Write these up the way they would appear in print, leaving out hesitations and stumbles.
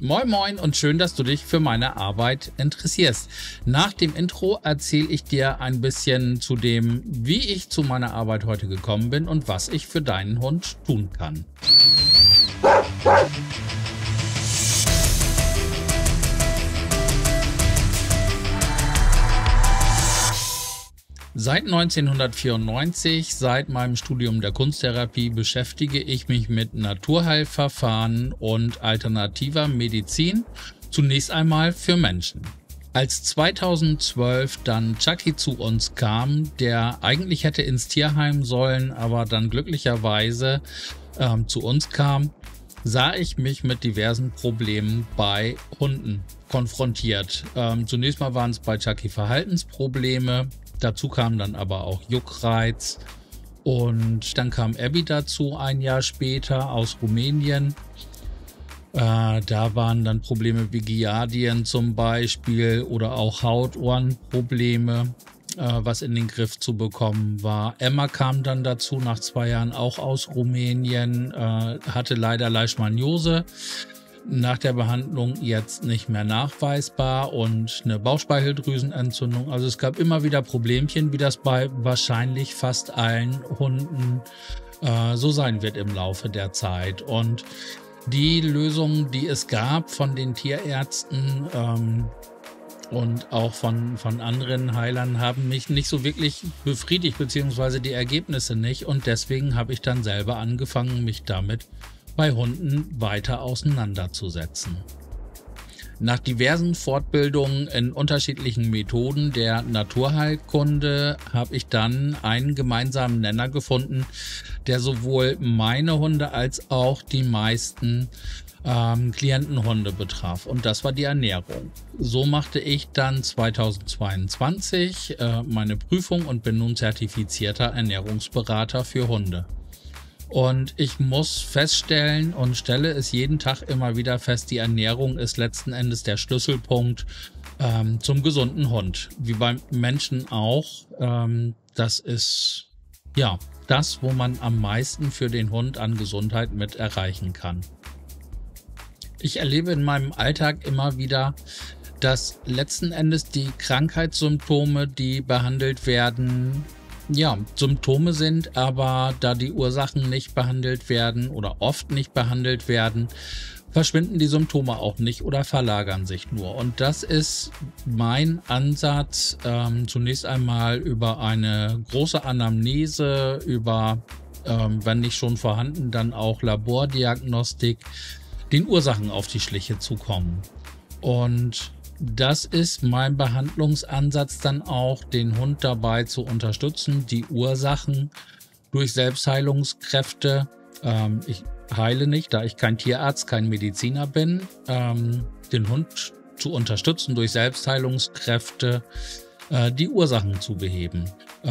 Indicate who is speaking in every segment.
Speaker 1: Moin Moin und schön, dass du dich für meine Arbeit interessierst. Nach dem Intro erzähle ich dir ein bisschen zu dem, wie ich zu meiner Arbeit heute gekommen bin und was ich für deinen Hund tun kann. Seit 1994, seit meinem Studium der Kunsttherapie, beschäftige ich mich mit Naturheilverfahren und alternativer Medizin, zunächst einmal für Menschen. Als 2012 dann Chucky zu uns kam, der eigentlich hätte ins Tierheim sollen, aber dann glücklicherweise zu uns kam, sah ich mich mit diversen Problemen bei Hunden konfrontiert. Zunächst mal waren es bei Chucky Verhaltensprobleme. Dazu kam dann aber auch Juckreiz und dann kam Abby dazu ein Jahr später aus Rumänien. Da waren dann Probleme wie Giardien zum Beispiel oder auch Haut-Ohren-Probleme, was in den Griff zu bekommen war. Emma kam dann dazu nach 2 Jahren auch aus Rumänien, hatte leider Leishmaniose. Nach der Behandlung jetzt nicht mehr nachweisbar und eine Bauchspeicheldrüsenentzündung. Also es gab immer wieder Problemchen, wie das bei wahrscheinlich fast allen Hunden so sein wird im Laufe der Zeit. Und die Lösungen, die es gab von den Tierärzten und auch von anderen Heilern, haben mich nicht so wirklich befriedigt, beziehungsweise die Ergebnisse nicht. Und deswegen habe ich dann selber angefangen, mich damit bei Hunden weiter auseinanderzusetzen. Nach diversen Fortbildungen in unterschiedlichen Methoden der Naturheilkunde habe ich dann einen gemeinsamen Nenner gefunden, der sowohl meine Hunde als auch die meisten Klientenhunde betraf. Und das war die Ernährung. So machte ich dann 2022 meine Prüfung und bin nun zertifizierter Ernährungsberater für Hunde. Und ich muss feststellen und stelle es jeden Tag immer wieder fest, die Ernährung ist letzten Endes der Schlüsselpunkt zum gesunden Hund. Wie beim Menschen auch. Das ist ja das, wo man am meisten für den Hund an Gesundheit mit erreichen kann. Ich erlebe in meinem Alltag immer wieder, dass letzten Endes die Krankheitssymptome, die behandelt werden, ja, Symptome sind, aber da die Ursachen nicht behandelt werden oder oft nicht behandelt werden, verschwinden die Symptome auch nicht oder verlagern sich nur. Und das ist mein Ansatz, zunächst einmal über eine große Anamnese, über, wenn nicht schon vorhanden, dann auch Labordiagnostik, den Ursachen auf die Schliche zu kommen. Und das ist mein Behandlungsansatz dann auch, den Hund dabei zu unterstützen, die Ursachen durch Selbstheilungskräfte. Ich heile nicht, da ich kein Tierarzt, kein Mediziner bin, den Hund zu unterstützen durch Selbstheilungskräfte, die Ursachen zu beheben.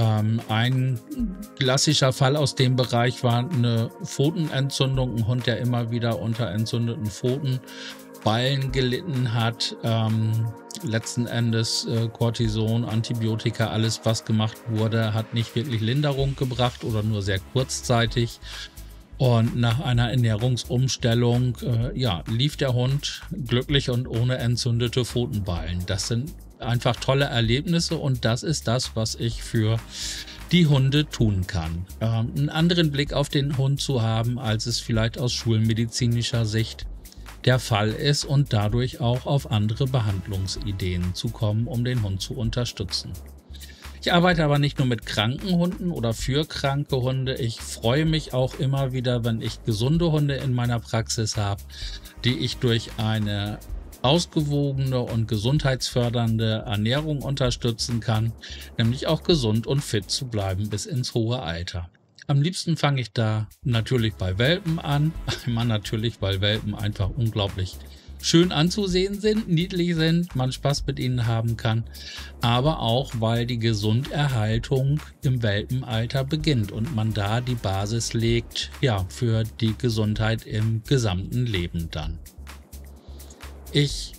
Speaker 1: Ein klassischer Fall aus dem Bereich war eine Pfotenentzündung, ein Hund, der immer wieder unter entzündeten Pfotenballen gelitten hat, letzten Endes Cortison, Antibiotika, alles was gemacht wurde, hat nicht wirklich Linderung gebracht oder nur sehr kurzzeitig. Und nach einer Ernährungsumstellung lief der Hund glücklich und ohne entzündete Pfotenballen. Das sind einfach tolle Erlebnisse und das ist das, was ich für die Hunde tun kann. Einen anderen Blick auf den Hund zu haben, als es vielleicht aus schulmedizinischer Sicht der Fall ist und dadurch auch auf andere Behandlungsideen zu kommen, um den Hund zu unterstützen. Ich arbeite aber nicht nur mit kranken Hunden oder für kranke Hunde. Ich freue mich auch immer wieder, wenn ich gesunde Hunde in meiner Praxis habe, die ich durch eine ausgewogene und gesundheitsfördernde Ernährung unterstützen kann, nämlich auch gesund und fit zu bleiben bis ins hohe Alter. Am liebsten fange ich da natürlich bei Welpen an. Einmal natürlich, weil Welpen einfach unglaublich schön anzusehen sind, niedlich sind, man Spaß mit ihnen haben kann, aber auch, weil die Gesunderhaltung im Welpenalter beginnt und man da die Basis legt, ja, für die Gesundheit im gesamten Leben dann. Ich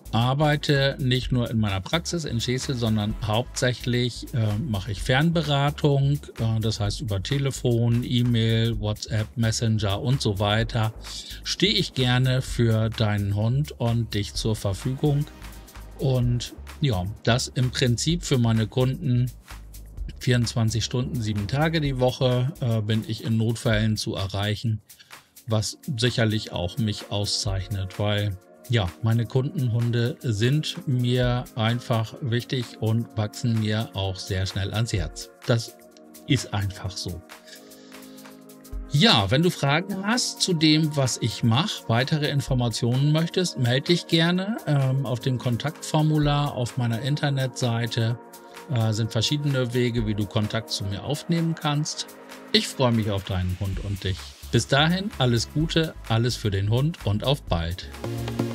Speaker 1: arbeite nicht nur in meiner Praxis in Schesel, sondern hauptsächlich mache ich Fernberatung, das heißt über Telefon, E-Mail, WhatsApp, Messenger und so weiter. Stehe ich gerne für deinen Hund und dich zur Verfügung. Und ja, das im Prinzip für meine Kunden 24 Stunden, 7 Tage die Woche bin ich in Notfällen zu erreichen, was sicherlich auch mich auszeichnet, weil ja, meine Kundenhunde sind mir einfach wichtig und wachsen mir auch sehr schnell ans Herz. Das ist einfach so. Ja, wenn du Fragen hast zu dem, was ich mache, weitere Informationen möchtest, melde dich gerne. Auf dem Kontaktformular auf meiner Internetseite sind verschiedene Wege, wie du Kontakt zu mir aufnehmen kannst. Ich freue mich auf deinen Hund und dich. Bis dahin alles Gute, alles für den Hund und auf bald.